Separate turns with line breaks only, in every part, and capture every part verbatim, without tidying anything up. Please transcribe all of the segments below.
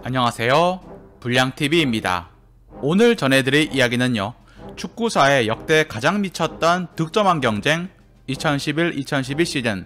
안녕하세요, 불량티비입니다. 오늘 전해드릴 이야기는요, 축구사에 역대 가장 미쳤던 득점왕 경쟁 이천십일 이천십이 시즌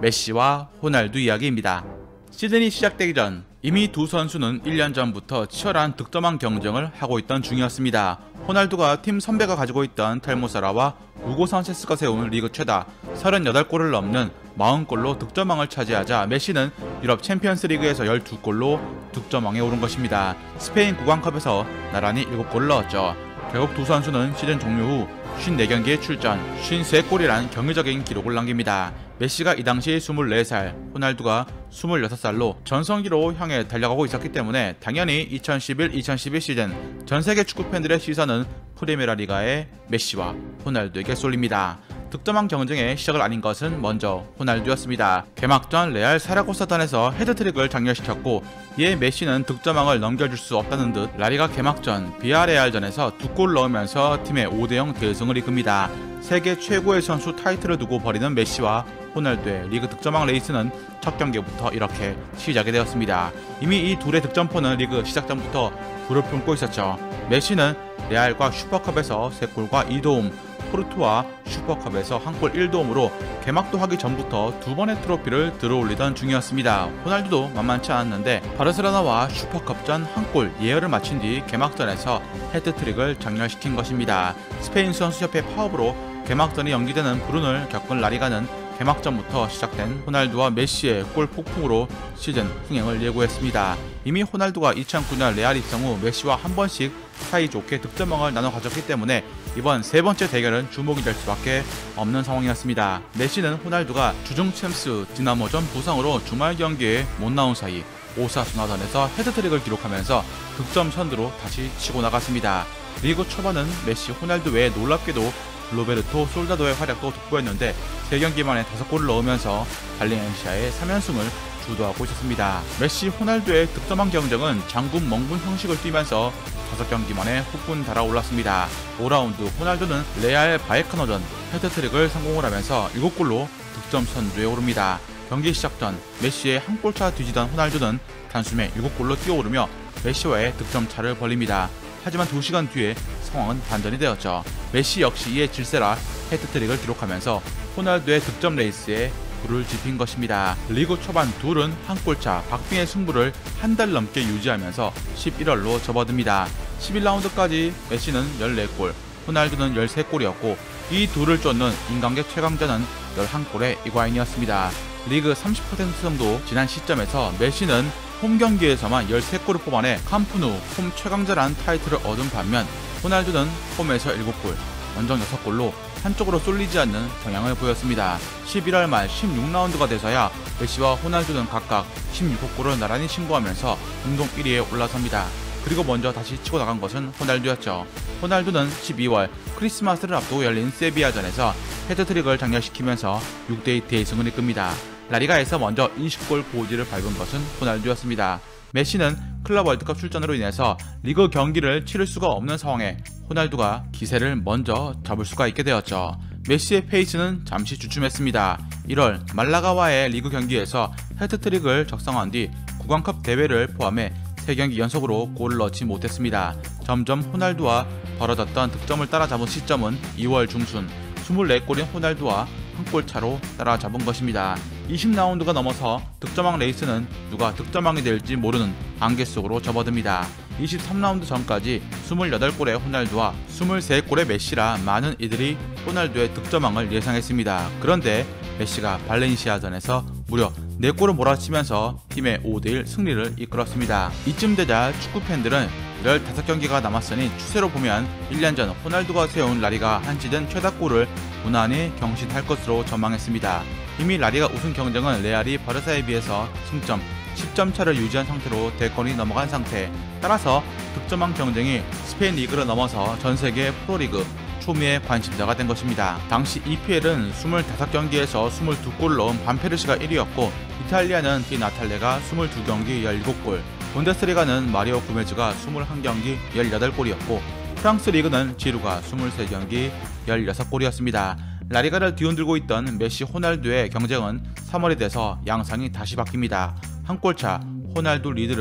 메시와 호날두 이야기입니다. 시즌이 시작되기 전 이미 두 선수는 일 년 전부터 치열한 득점왕 경쟁을 하고 있던 중이었습니다. 호날두가 팀 선배가 가지고 있던 텔모사라와 우고 산체스가 세운 리그 최다 서른여덟 골을 넘는 사십 골로 득점왕을 차지하자 메시는 유럽 챔피언스 리그에서 십이 골로 득점왕에 오른 것입니다. 스페인 구강컵에서 나란히 일곱 골을 넣었죠. 결국 두 선수는 시즌 종료 후 오십사 경기에 출전, 오십삼 골이란 경이적인 기록을 남깁니다. 메시가 이 당시 스물네 살, 호날두가 스물여섯 살로 전성기로 향해 달려가고 있었기 때문에 당연히 이천십일 이천십이 시즌 전세계 축구팬들의 시선은 프리메라 리가의 메시와 호날두에게 쏠립니다. 득점왕 경쟁의 시작을 알린 것은 먼저 호날두였습니다. 개막전 레알 사라고사전에서 헤드트릭을 장렬시켰고, 이에 메시는 득점왕을 넘겨줄 수 없다는 듯 라리가 개막전 비아레알전에서 두 골 넣으면서 팀의 오 대 영 대승을 이끕니다. 세계 최고의 선수 타이틀을 두고 벌이는 메시와 호날두의 리그 득점왕 레이스는 첫 경기부터 이렇게 시작이 되었습니다. 이미 이 둘의 득점포는 리그 시작 전부터 불을 품고 있었죠. 메시는 레알과 슈퍼컵에서 세 골과 이 도움, 포르투와 슈퍼컵에서 한 골 일 도움으로 개막도 하기 전부터 두 번의 트로피를 들어올리던 중이었습니다. 호날두도 만만치 않았는데 바르셀로나와 슈퍼컵전 한 골 예열을 마친 뒤 개막전에서 헤트트릭을 장렬시킨 것입니다. 스페인 선수협회 파업으로 개막전이 연기되는 불운을 겪은 라리가는 개막전부터 시작된 호날두와 메시의 골 폭풍으로 시즌 흥행을 예고했습니다. 이미 호날두가 이천구 년 레알 입성 후 메시와 한 번씩 사이좋게 득점왕을 나눠 가졌기 때문에 이번 세 번째 대결은 주목이 될 수밖에 없는 상황이었습니다. 메시는 호날두가 주중 챔스 디나모전 부상으로 주말 경기에 못 나온 사이 오사수나전에서 헤드트릭을 기록하면서 득점 선두로 다시 치고 나갔습니다. 리그 초반은 메시, 호날두 외에 놀랍게도 로베르토 솔다도의 활약도 돋보였는데 세 경기 만에 다섯 골을 넣으면서 발렌시아의 삼 연승을 주도하고 있었습니다. 메시, 호날두의 득점왕 경쟁은 장군 멍군 형식을 띠면서 다섯 경기 만에 후끈 달아올랐습니다. 오 라운드 호날두는 레알 바이에카노전 헤트트릭을 성공을 하면서 일곱 골로 득점 선두에 오릅니다. 경기 시작 전 메시의 한 골차 뒤지던 호날두는 단숨에 일곱 골로 뛰어오르며 메시와의 득점 차를 벌립니다. 하지만 두 시간 뒤에 상황은 반전이 되었죠. 메시 역시 이에 질세라 헤트트릭을 기록하면서 호날두의 득점 레이스에 불을 지핀 것입니다. 리그 초반 둘은 한 골차 박빙의 승부를 한 달 넘게 유지하면서 십일월로 접어듭니다. 십일 라운드까지 메시는 열네 골, 호날두는 열세 골이었고 이 둘을 쫓는 인간계 최강자는 열한 골의 이과인이었습니다. 리그 삼십 퍼센트 정도 지난 시점에서 메시는 홈 경기에서만 열세 골을 뽑아내 캄프누 홈 최강자라는 타이틀을 얻은 반면 호날두는 홈에서 일곱 골, 원정 여섯 골로 한쪽으로 쏠리지 않는 경향을 보였습니다. 십일월 말 십육 라운드가 돼서야 메시와 호날두는 각각 십육 골을 나란히 신고하면서 공동 일 위에 올라섭니다. 그리고 먼저 다시 치고 나간 것은 호날두였죠. 호날두는 십이월 크리스마스를 앞두고 열린 세비야전에서 헤트트릭을 장렬시키면서 육 대 이 대승을 이끕니다. 라리가에서 먼저 이십 골 고지를 밟은 것은 호날두였습니다. 메시는 클럽 월드컵 출전으로 인해서 리그 경기를 치를 수가 없는 상황에 호날두가 기세를 먼저 잡을 수가 있게 되었죠. 메시의 페이스는 잠시 주춤했습니다. 일월 말라가와의 리그 경기에서 헤트트릭을 작성한 뒤 구강컵 대회를 포함해 세 경기 연속으로 골을 넣지 못했습니다. 점점 호날두와 벌어졌던 득점을 따라잡은 시점은 이월 중순, 스물네 골인 호날두와 한 골 차로 따라잡은 것입니다. 이십 라운드가 넘어서 득점왕 레이스는 누가 득점왕이 될지 모르는 안개 속으로 접어듭니다. 이십삼 라운드 전까지 스물여덟 골의 호날두와 스물세 골의 메시라 많은 이들이 호날두의 득점왕을 예상했습니다. 그런데 메시가 발렌시아전에서 무려 네 골을 몰아치면서 팀의 오 대 일 승리를 이끌었습니다. 이쯤 되자 축구팬들은 십오 경기가 남았으니 추세로 보면 일 년 전 호날두가 세운 라리가 한 시즌 최다골을 무난히 경신할 것으로 전망했습니다. 이미 라리가 우승 경쟁은 레알이 바르사에 비해서 승점 십 점 차를 유지한 상태로 대권이 넘어간 상태, 따라서 득점왕 경쟁이 스페인 리그를 넘어서 전세계 프로리그 초미의 관심사가 된 것입니다. 당시 이피엘은 이십오 경기에서 이십이 골을 넣은 반페르시가 일 위였고 이탈리아는 디 나탈레가 이십이 경기 열일곱 골, 분데스리가는 마리오 구메즈가 이십일 경기 열여덟 골이었고 프랑스 리그는 지루가 이십삼 경기 열여섯 골이었습니다. 라리가를 뒤흔들고 있던 메시, 호날두의 경쟁은 삼월이 돼서 양상이 다시 바뀝니다. 한 골차 호날두 리드를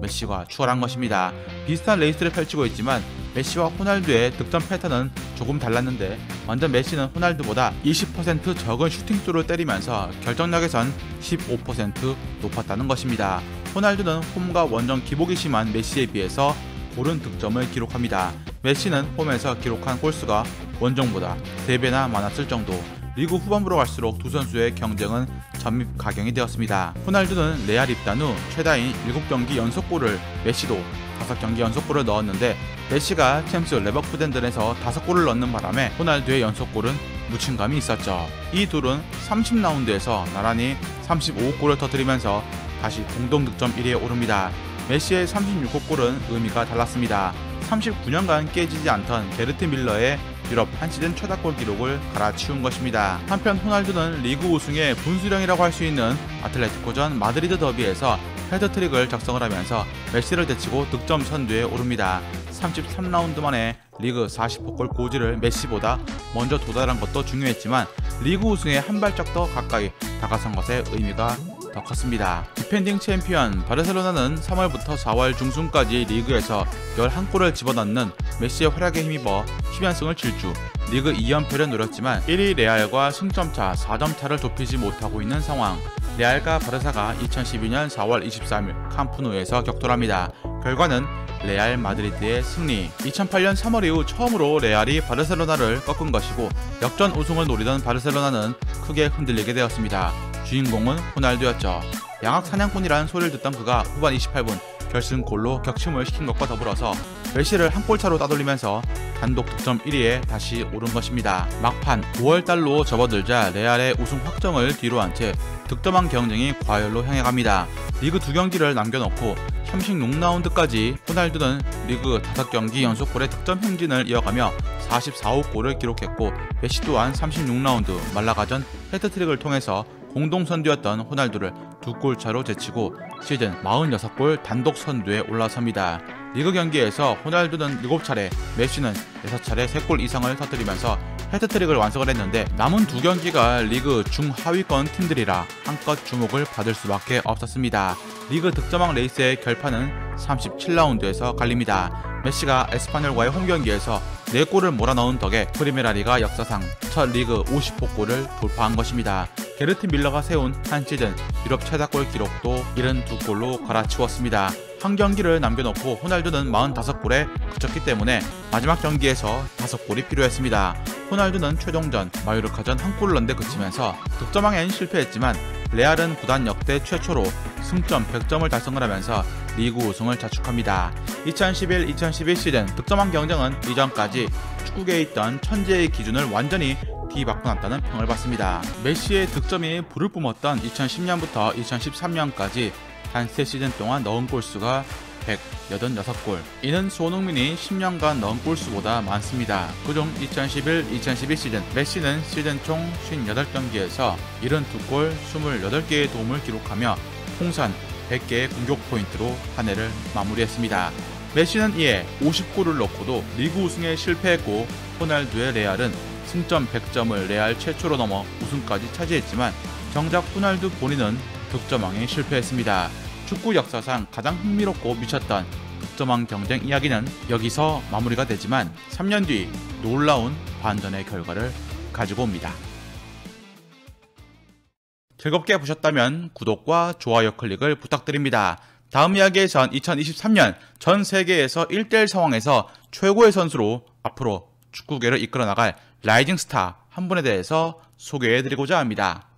메시가 추월한 것입니다. 비슷한 레이스를 펼치고 있지만 메시와 호날두의 득점 패턴은 조금 달랐는데 먼저 메시는 호날두보다 이십 퍼센트 적은 슈팅수를 때리면서 결정력에선 십오 퍼센트 높았다는 것입니다. 호날두는 홈과 원정 기복이 심한 메시에 비해서 고른 득점을 기록합니다. 메시는 홈에서 기록한 골수가 원정보다 세 배나 많았을 정도. 리그 후반부로 갈수록 두 선수의 경쟁은 점입가경이 되었습니다. 호날두는 레알 입단 후 최다인 일곱 경기 연속골을, 메시도 다섯 경기 연속골을 넣었는데 메시가 챔스 레버쿠젠전에서 다섯 골을 넣는 바람에 호날두의 연속골은 묻힌 감이 있었죠. 이 둘은 삼십 라운드에서 나란히 삼십오 골을 터뜨리면서 다시 공동 득점 일 위에 오릅니다. 메시의 삼십육 호 골은 의미가 달랐습니다. 삼십구 년간 깨지지 않던 게르트 밀러의 유럽 한 시즌 최다골 기록을 갈아치운 것입니다. 한편 호날두는 리그 우승의 분수령이라고 할 수 있는 아틀레티코전 마드리드 더비에서 헤드트릭을 작성을 하면서 메시를 제치고 득점 선두에 오릅니다. 삼십삼 라운드 만에 리그 사십 호 골 고지를 메시보다 먼저 도달한 것도 중요했지만 리그 우승에 한 발짝 더 가까이 다가선 것의 의미가 더 컸습니다. 디펜딩 챔피언 바르셀로나는 삼월부터 사월 중순까지 리그에서 열한 골을 집어넣는 메시의 활약에 힘입어 십 연승을 질주, 리그 이 연패를 노렸지만 일 위 레알과 승점차 사 점 차를 좁히지 못하고 있는 상황. 레알과 바르사가 이천십이 년 사월 이십삼일 캄프누에서 격돌합니다. 결과는 레알 마드리드의 승리. 이천팔 년 삼월 이후 처음으로 레알이 바르셀로나를 꺾은 것이고 역전 우승을 노리던 바르셀로나는 크게 흔들리게 되었습니다. 주인공은 호날두였죠. 양악 사냥꾼이라는 소리를 듣던 그가 후반 이십팔 분 결승골로 격침을 시킨 것과 더불어서 메시를 한 골차로 따돌리면서 단독 득점 일 위에 다시 오른 것입니다. 막판 오월달로 접어들자 레알의 우승 확정을 뒤로 한 채 득점왕 경쟁이 과열로 향해 갑니다. 리그 두 경기를 남겨놓고 삼십육 라운드까지 호날두는 리그 다섯 경기 연속골의 득점 행진을 이어가며 사십사 호 골을 기록했고 메시 또한 삼십육 라운드 말라가전 헤트트릭을 통해서 공동 선두였던 호날두를 두 골 차로 제치고 시즌 사십육 골 단독 선두에 올라섭니다. 리그 경기에서 호날두는 일곱 차례, 메시는 여섯 차례 세 골 이상을 터뜨리면서 헤트트릭을 완성을 했는데 남은 두 경기가 리그 중하위권 팀들이라 한껏 주목을 받을 수밖에 없었습니다. 리그 득점왕 레이스의 결판은 삼십칠 라운드에서 갈립니다. 메시가 에스파뇰과의 홈경기에서 네 골을 몰아넣은 덕에 프리메라리가 역사상 첫 리그 오십 호 골을 돌파한 것입니다. 게르트 밀러가 세운 한 시즌 유럽 최다골 기록도 칠십이 골로 갈아치웠습니다. 한 경기를 남겨놓고 호날두는 사십오 골에 그쳤기 때문에 마지막 경기에서 다섯 골이 필요했습니다. 호날두는 최종전 마요르카전 한 골을 넣은 데 그치면서 득점왕엔 실패했지만 레알은 구단 역대 최초로 승점 백 점을 달성을 하면서 리그 우승을 자축합니다. 이천십일 이천십일 시즌 득점왕 경쟁은 이전까지 축구계에 있던 천재의 기준을 완전히 뒤바꿔놨다는 평을 받습니다. 메시의 득점이 불을 뿜었던 이천십 년부터 이천십삼 년까지 단 세 시즌 동안 넣은 골수가 백팔십육 골. 이는 손흥민이 십 년간 넣은 골수보다 많습니다. 그중 이천십일 이천십일 시즌 메시는 시즌 총 오십팔 경기에서 칠십이 골 이십팔 개의 도움을 기록하며 통산 백 개의 공격 포인트로 한 해를 마무리했습니다. 메시는 이에 오십 골을 넣고도 리그 우승에 실패했고 호날두의 레알은 승점 백 점을 레알 최초로 넘어 우승까지 차지했지만 정작 호날두 본인은 득점왕에 실패했습니다. 축구 역사상 가장 흥미롭고 미쳤던 득점왕 경쟁 이야기는 여기서 마무리가 되지만 삼 년 뒤 놀라운 반전의 결과를 가지고 옵니다. 즐겁게 보셨다면 구독과 좋아요 클릭을 부탁드립니다. 다음 이야기에선 이천이십삼 년 전 세계에서 일 대 일 상황에서 최고의 선수로 앞으로 축구계를 이끌어 나갈 라이징 스타 한 분에 대해서 소개해드리고자 합니다.